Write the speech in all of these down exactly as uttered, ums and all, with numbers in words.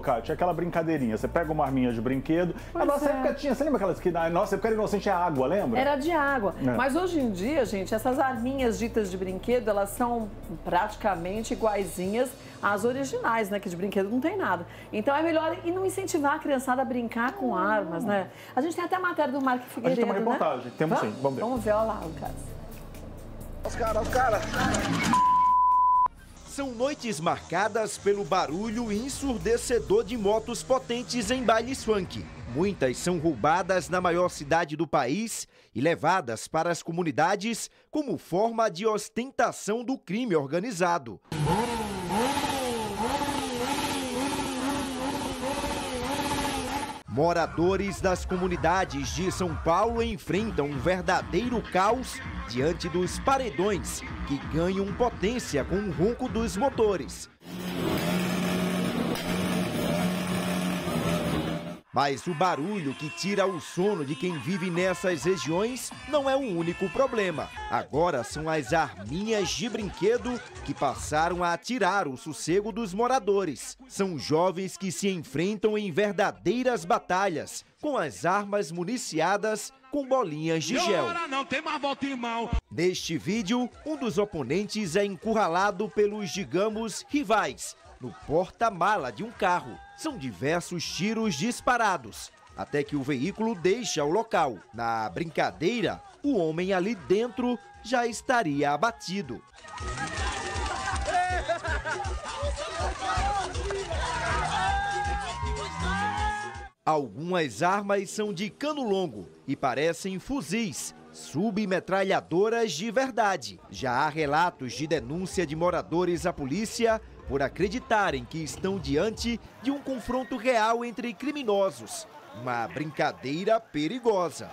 Kátia, aquela brincadeirinha, você pega uma arminha de brinquedo, Pois a nossa é. época tinha, você lembra aquelas que na nossa época era inocente, é água, lembra? Era de água. É. Mas hoje em dia, gente, essas arminhas ditas de brinquedo, elas são praticamente iguaizinhas às originais, né? Que de brinquedo não tem nada. Então é melhor e não incentivar a criançada a brincar com armas, né? A gente tem até a matéria do Marco A Figueiredo, gente tem uma reportagem, né? temos vamos? sim, vamos ver. Vamos ver, olha lá, Lucas. Os caras, os caras. São noites marcadas pelo barulho ensurdecedor de motos potentes em bailes funk. Muitas são roubadas na maior cidade do país e levadas para as comunidades como forma de ostentação do crime organizado. Moradores das comunidades de São Paulo enfrentam um verdadeiro caos diante dos paredões que ganham potência com o ronco dos motores. Mas o barulho que tira o sono de quem vive nessas regiões não é o único problema. Agora são as arminhas de brinquedo que passaram a tirar o sossego dos moradores. São jovens que se enfrentam em verdadeiras batalhas com as armas municiadas com bolinhas de gel. Não tem mais volta em mão. Neste vídeo, um dos oponentes é encurralado pelos, digamos, rivais, no porta-mala de um carro. São diversos tiros disparados, até que o veículo deixa o local. Na brincadeira, o homem ali dentro já estaria abatido. Algumas armas são de cano longo e parecem fuzis, submetralhadoras de verdade. Já há relatos de denúncia de moradores à polícia por acreditarem que estão diante de um confronto real entre criminosos. Uma brincadeira perigosa.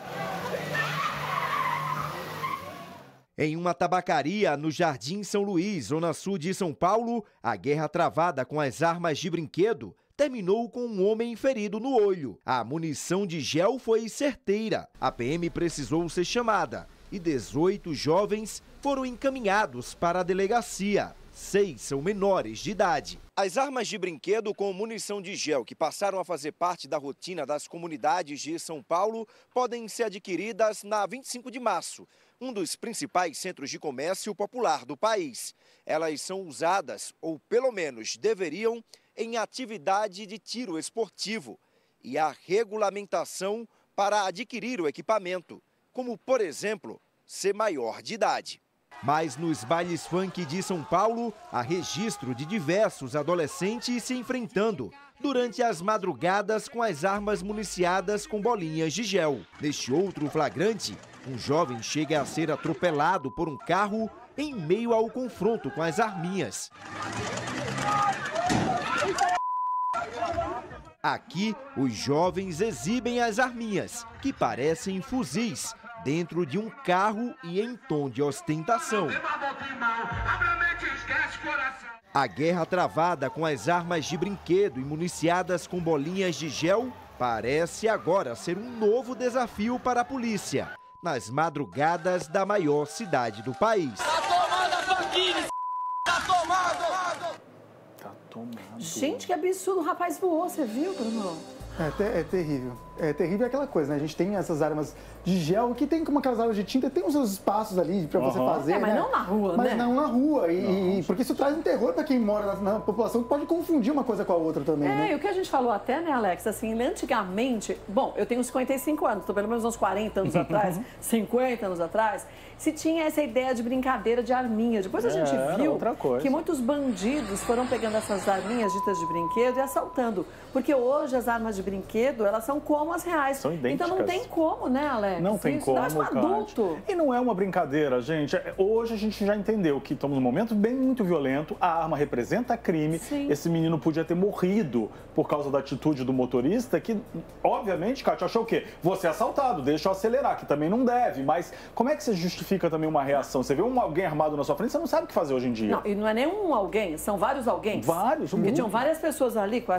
Em uma tabacaria no Jardim São Luís, zona sul de São Paulo, a guerra travada com as armas de brinquedo terminou com um homem ferido no olho. A munição de gel foi certeira. A P M precisou ser chamada e dezoito jovens foram encaminhados para a delegacia. Seis são menores de idade. As armas de brinquedo com munição de gel que passaram a fazer parte da rotina das comunidades de São Paulo podem ser adquiridas na vinte e cinco de março, um dos principais centros de comércio popular do país. Elas são usadas, ou pelo menos deveriam, em atividade de tiro esportivo. E há regulamentação para adquirir o equipamento, como, por exemplo, ser maior de idade. Mas nos bailes funk de São Paulo, há registro de diversos adolescentes se enfrentando durante as madrugadas com as armas municiadas com bolinhas de gel. Neste outro flagrante, um jovem chega a ser atropelado por um carro em meio ao confronto com as arminhas. Aqui, os jovens exibem as arminhas, que parecem fuzis, dentro de um carro e em tom de ostentação. A guerra travada com as armas de brinquedo e municiadas com bolinhas de gel parece agora ser um novo desafio para a polícia, nas madrugadas da maior cidade do país. Tá tomando a faquinha, tá tomando! Tá tomado. Gente, que absurdo. O rapaz voou, você viu, Bruno? É, te- é terrível. É terrível aquela coisa, né? A gente tem essas armas de gel que tem como aquelas armas de tinta, tem os seus espaços ali pra você Aham. fazer, É, mas né? não na rua, mas né? não na rua. E, e- porque isso traz um terror pra quem mora na, na população, que pode confundir uma coisa com a outra também, É, né? e o que a gente falou até, né, Alex, assim, antigamente, bom, eu tenho cinquenta e cinco anos, tô pelo menos uns quarenta anos atrás, cinquenta anos atrás, se tinha essa ideia de brincadeira de arminha. Depois a É, gente era viu outra coisa. que muitos bandidos foram pegando essas arminhas ditas de brinquedo e assaltando. Porque hoje as armas de brinquedo, elas são como as reais. São idênticas. Então não tem como, né, Alex? Não tem Isso como, dá um Kátia. adulto. E não é uma brincadeira, gente. É- Hoje a gente já entendeu que estamos num momento bem muito violento, a arma representa crime. Sim. Esse menino podia ter morrido por causa da atitude do motorista, que, obviamente, Kátia, achou o quê? Você é assaltado, deixa eu acelerar, que também não deve. Mas como é que você justifica também uma reação? Você vê um alguém armado na sua frente, você não sabe o que fazer hoje em dia. Não, e não é nenhum alguém, são vários alguém. Vários, Porque um tinham grupo. várias pessoas ali com